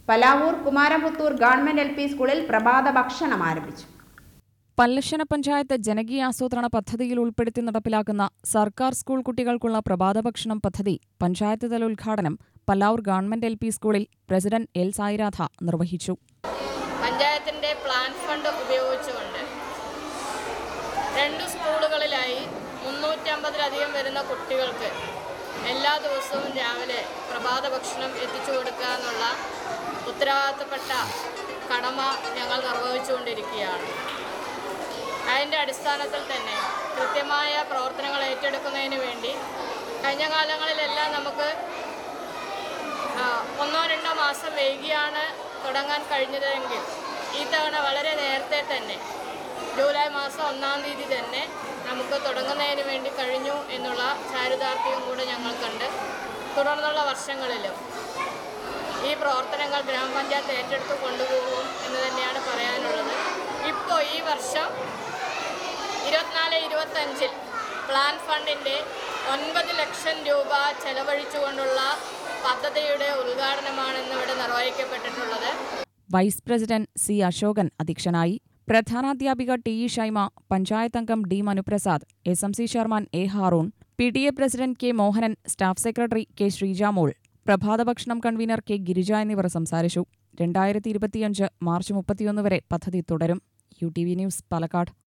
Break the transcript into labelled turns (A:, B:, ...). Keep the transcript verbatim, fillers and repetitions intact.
A: Palavur Kumaraputhur government L P സ്കൂളിൽ പ്രഭാത ഭക്ഷണം ആരംഭിച്ചു.
B: പല്ലശ്ശന പഞ്ചായത്ത് ജനകീയ ആസൂത്രണ പദ്ധതിയിൽ ഉൾപ്പെടുത്തി നടപ്പിലാക്കുന്ന സർക്കാർ സ്കൂൾ കുട്ടികൾക്കുള്ള പ്രഭാത ഭക്ഷണം പദ്ധതി പഞ്ചായത്ത് തല ഉദ്ഘാടനം പല്ലാവൂർ ഗവൺമെന്റ് എൽ പി സ്കൂളിൽ പ്രസിഡന്റ് എൽ സായിരാധ നിർവഹിച്ചു.
C: പഞ്ചായത്തിന്റെ പ്ലാൻ ഫണ്ട് ഉപയോഗിച്ചുകൊണ്ട് രണ്ട് സ്കൂളുകളിലായി മുന്നൂറ്റി അമ്പതിലധികം വരുന്ന കുട്ടികൾക്ക് എല്ലാ ദിവസവും രാവിലെ പ്രഭാത ഭക്ഷണം എത്തിച്ചു കൊടുക്കുക എന്നുള്ള ഉത്തരവാദിത്തപ്പെട്ട കടമ ഞങ്ങൾ നിർവഹിച്ചുകൊണ്ടിരിക്കുകയാണ്. അതിൻ്റെ അടിസ്ഥാനത്തിൽ തന്നെ കൃത്യമായ പ്രവർത്തനങ്ങൾ ഏറ്റെടുക്കുന്നതിന് വേണ്ടി കഴിഞ്ഞ കാലങ്ങളിലെല്ലാം നമുക്ക് ഒന്നോ രണ്ടോ മാസം വൈകിയാണ് തുടങ്ങാൻ കഴിഞ്ഞതെങ്കിൽ ഈ തവണ വളരെ നേരത്തെ തന്നെ ജൂലൈ മാസം ഒന്നാം തീയതി തന്നെ നമുക്ക് തുടങ്ങുന്നതിന് വേണ്ടി കഴിഞ്ഞു എന്നുള്ള ചാരിതാർത്ഥ്യം കൂടെ ഞങ്ങൾ കണ്ട് തുടർന്നുള്ള വർഷങ്ങളിലും ഈ പ്രവർത്തനങ്ങൾ ഗ്രാമപഞ്ചായത്ത് ഏറ്റെടുത്ത് കൊണ്ടുപോകും എന്ന് തന്നെയാണ് പറയാനുള്ളത്. ഇപ്പോൾ ഈ വർഷം ഇരുപത്തിനാല് ഇരുപത്തഞ്ചിൽ പ്ലാൻ ഫണ്ടിൻ്റെ ഒൻപത് ലക്ഷം രൂപ ചെലവഴിച്ചുകൊണ്ടുള്ള പദ്ധതിയുടെ ഉദ്ഘാടനമാണ് ഇന്നിവിടെ നിർവഹിക്കപ്പെട്ടിട്ടുള്ളത്.
B: വൈസ് പ്രസിഡന്റ് സി അശോകൻ അധ്യക്ഷനായി. പ്രധാനാധ്യാപിക ടി ഇ ഷൈമ, പഞ്ചായത്ത് അംഗം D Manuprasad, S M C chairman A Haroon, P T A president K Mohanan, staff secretary K Sreejamol, പ്രഭാതഭക്ഷണം കൺവീനർ കെ ഗിരിജ എന്നിവർ സംസാരിച്ചു. രണ്ടായിരത്തി ഇരുപത്തിയഞ്ച് മാർച്ച് മുപ്പത്തിയൊന്ന് വരെ പദ്ധതി തുടരും. U T V news Palakkad.